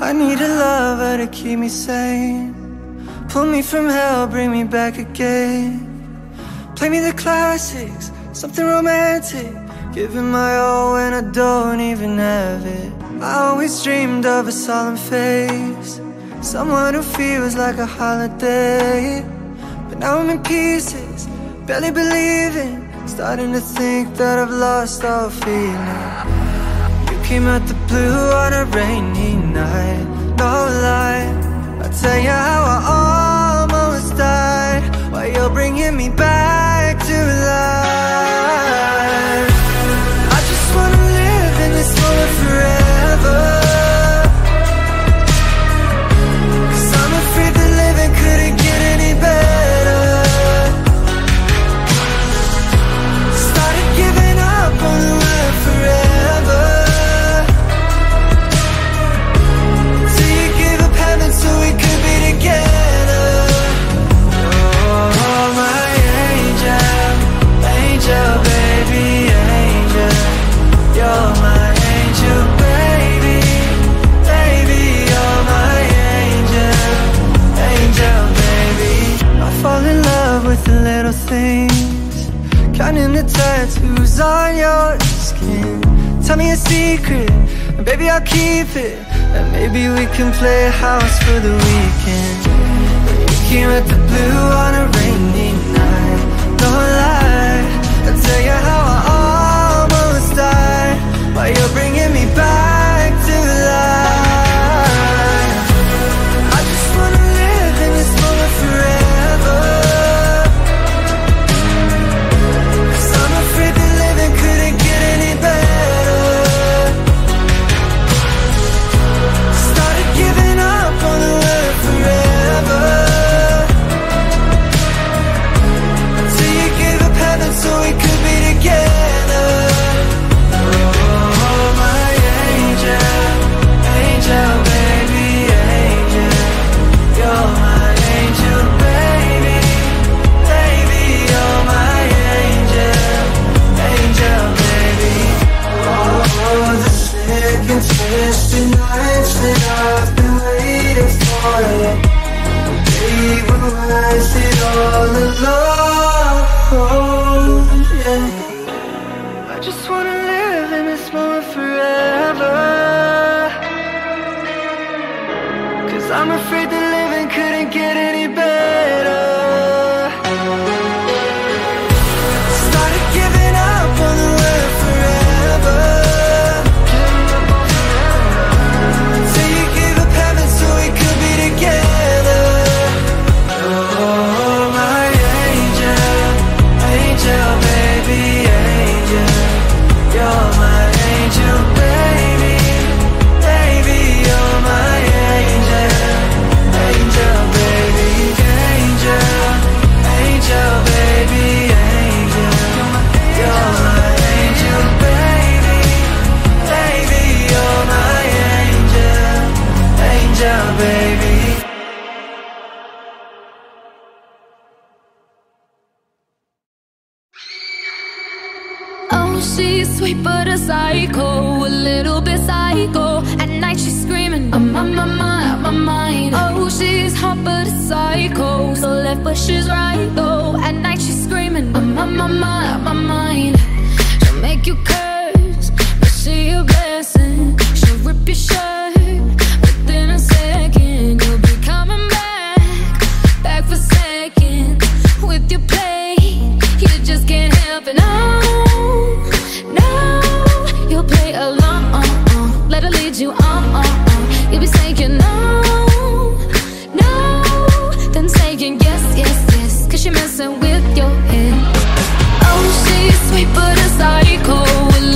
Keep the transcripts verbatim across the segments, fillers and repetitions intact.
I need a lover to keep me sane, pull me from hell, bring me back again. Play me the classics, something romantic, giving my all when I don't even have it. I always dreamed of a solemn face, someone who feels like a holiday. But now I'm in pieces, barely believing, starting to think that I've lost all feeling. You came out the blue on a rainy night, no lie, I'll tell you how I almost died, while you're bringing me back to life. I just wanna live in this moment forever, 'cause I'm afraid that living couldn't get any better. Started giving up on the word forever, till you gave up heaven so we could be together. Oh, my angel, angel, baby, angel. You're my angel, baby, baby. You're my angel, angel, baby. I fall in love with the little things, counting the tattoos on your skin. Tell me a secret, and baby I'll keep it, and maybe we can play house for the weekend. You came at the blue on a rainy night, no lie, I'll tell you how I almost died, while you're bringing me back to life. I just wanna live in this moment forever, 'cause I'm afraid that living couldn't get any better. Started giving up on the word forever, until you gave up heaven so we could be together. Oh, my angel, angel, baby, angel. You're my angel, baby, baby. You're my angel, angel, baby. Oh, the second twisted nights that I've been waiting for you, they will rise it all alone. Yeah. I just wanna live in this moment forever, 'cause I'm afraid that living couldn't get any better. Started giving up on the word forever, till you gave up heaven so we could be together. Oh, my angel, angel, baby, angel. You're my angel, baby, baby. You're my angel, angel, baby, angel, angel, baby, angel. You're my angel, baby, baby. You're my angel, angel, baby. Oh, she's sweet but a psycho, a little bit psycho. At night she's screaming, I'm on my mind, on my mind. Oh, she's hot but a psycho, so left but she's right though. At night she's screaming, I'm on my mind, on my mind. She'll make you curse, but she a blessing. She'll rip your shirt within a second. You'll be coming back, back for seconds with your play. You just can't help it, no. No, you'll play along, let her lead you on, on, on. You'll be saying no, no, then saying yes, yes, yes, 'cause you're messing with your head. Oh, she's sweet but a psycho, a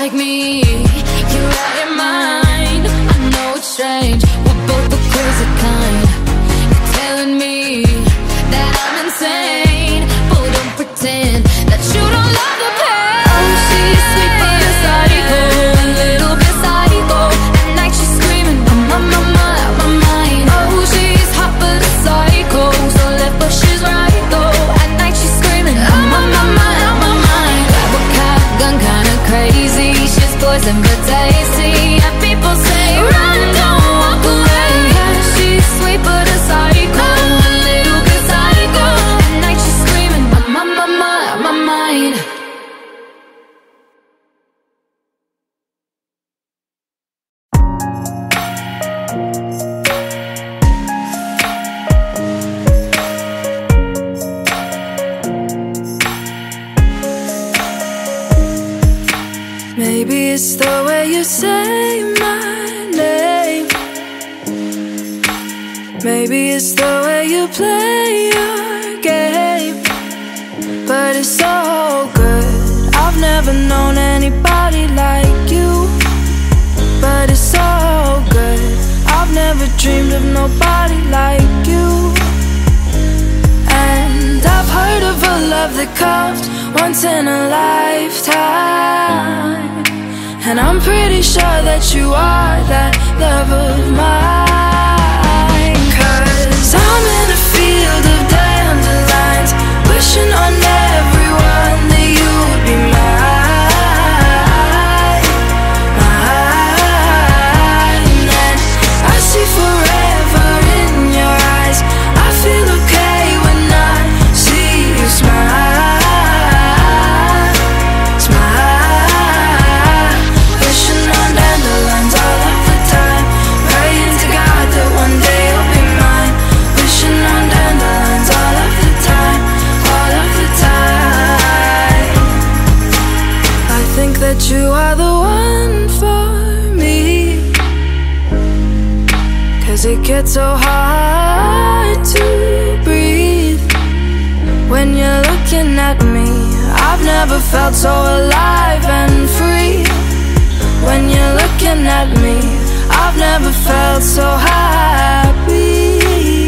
like me. You're out your mind. I know it's strange, we're both the crazy kind. You're telling me that I'm insane, but don't pretend that you don't love the pain. Oh, she's sweet but a psycho, a little bit psycho. At night she's screaming, I'm on my mind, out my mind. Oh, she's hot but a psycho, so left but she's right though. At night she's screaming, I'm on my mind, out my mind. Grab a cop gun, kinda crazy. She's poison but tasty, and people say run, don't walk away. She's sweet but a psycho, a little bit psycho. At night she's screaming, I'm on my mind, out my mind. Maybe it's the way you say my name. Maybe it's the way you play your game. But it's so good, I've never known anybody like you. But it's so good, I've never dreamed of nobody like you. And I've heard of a love that comes once in a lifetime, and I'm pretty sure that you are that love of mine. Cause I'm in a field of dandelions, wishing on everyone that you would be mine, mine. And I see forever in your eyes. I feel okay when I see you smile. That you are the one for me, cause it gets so hard to breathe when you're looking at me. I've never felt so alive and free. When you're looking at me, I've never felt so happy.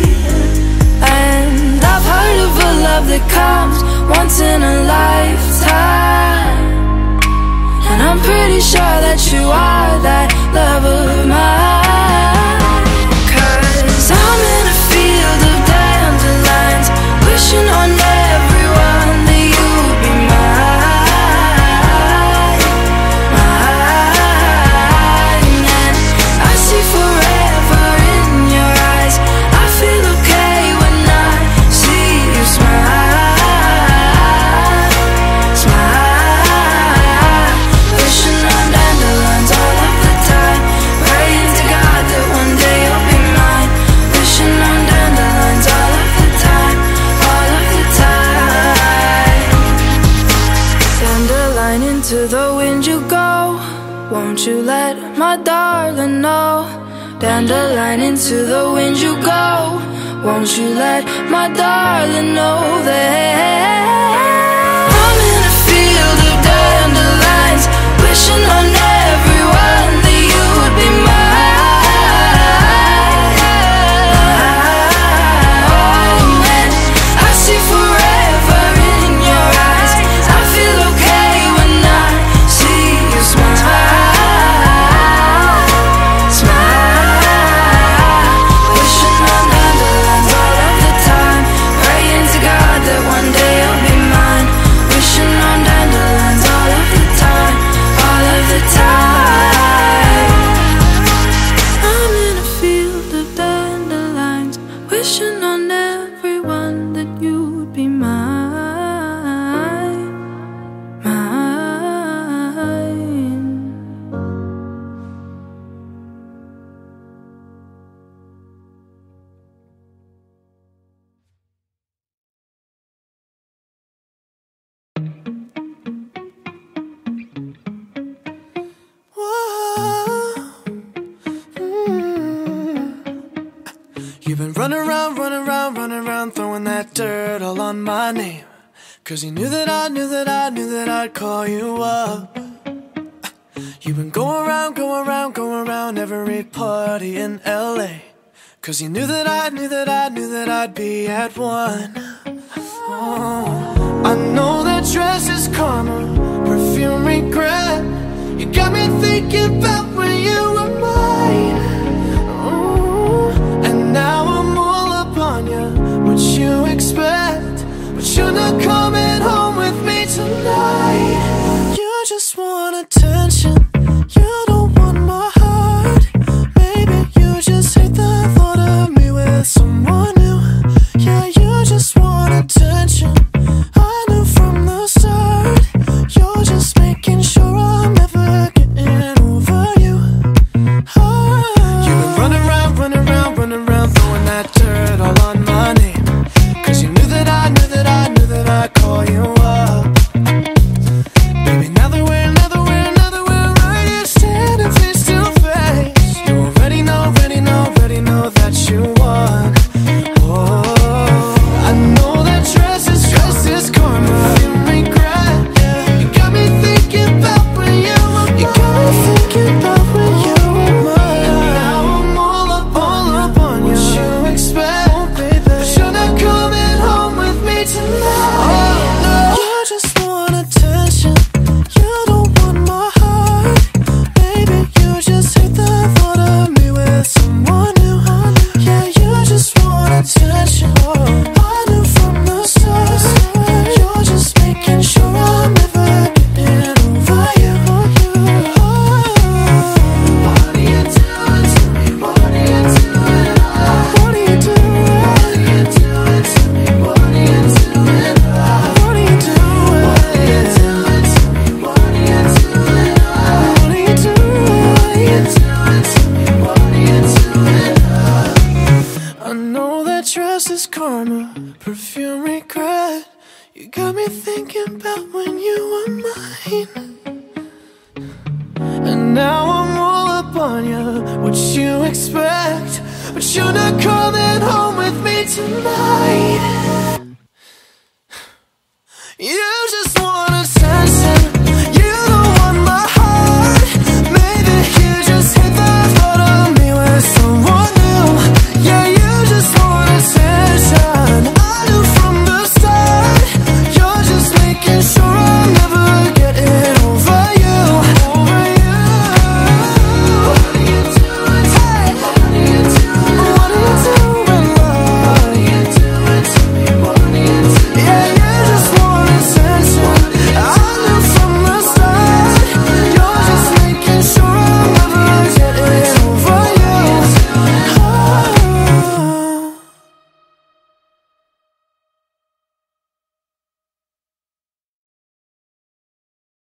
And I've heard of a love that comes once in a lifetime, and I'm pretty sure that you are that love of mine. Cause I'm in a field of dandelions, wishing on everyone that you would be mine, mine. And I see forever in your eyes. I feel okay when I see you smile, smile. Wishing on dandelions all of the time, praying to God that one day you'll be mine. Wishing on dandelions all of the time, all of the time. Dandelion, into the wind you go, won't you let my darling know? Dandelion, into the wind you go, won't you let my darling know that I'm in a field of dandelions, wishing on everyone that you would be mine, mine. And I see forever in your eyes. I feel okay when I see you smile, smile. Wishing on dandelions all of the time, praying to God that one day you'll be mine. Wishing on dandelions all of the time, all of the time. I'm in a field of dandelions, wishing on everyone that you would be mine, mine. You've been running around, running around, running around, throwing that dirt all on my name. Cause you knew that I knew that I knew that I'd call you up. You've been going around, going around, going around every party in L A, 'cause you knew that I, knew that I, knew that I'd be at one. Oh, I know that dress is karma, perfume regret. You got me thinking about when you were mine. Oh, and now I'm all up on you, what you expect, but you're not coming home with me tonight. You just want attention, you don't want my heart. Maybe you just hate the thought of me with someone new. Yeah, you just want attention, I knew from the start. You're just making sure I'm never getting over you. Oh. You've been running around, running around, running around, throwing that dirt all on my name, 'cause you knew that I, knew that I, knew that I'd call you up. Baby, now that we're, now that we're, now that we're right here standing face to face, you already know, already know, already know that you won. Oh, I know that dress is, dress is karma, you regret. Yeah, you got me thinking about when you were mine. You got me thinking about when you were mine. And now I'm all up, all up on you. What you expect, oh, baby, but you're not coming home with me tonight. Oh, no. You just want attention, you don't want my heart. Baby, you just hate the thought of me with someone new. Yeah, you just want attention, I knew from the start. You're just making sure I'm never getting over you. Oh. What are you doing to me? What are you doing? What are you doing? What are you doing to me? What are you doing? What are you doing? What are you doing to me? What are you doing? What are you doing? What are you doing to me? What are you doing? I know that dress is karma, perfume regret. You got me thinking about when you were mine. And now I'm all up on you, what you expect, but you're not coming home with me tonight.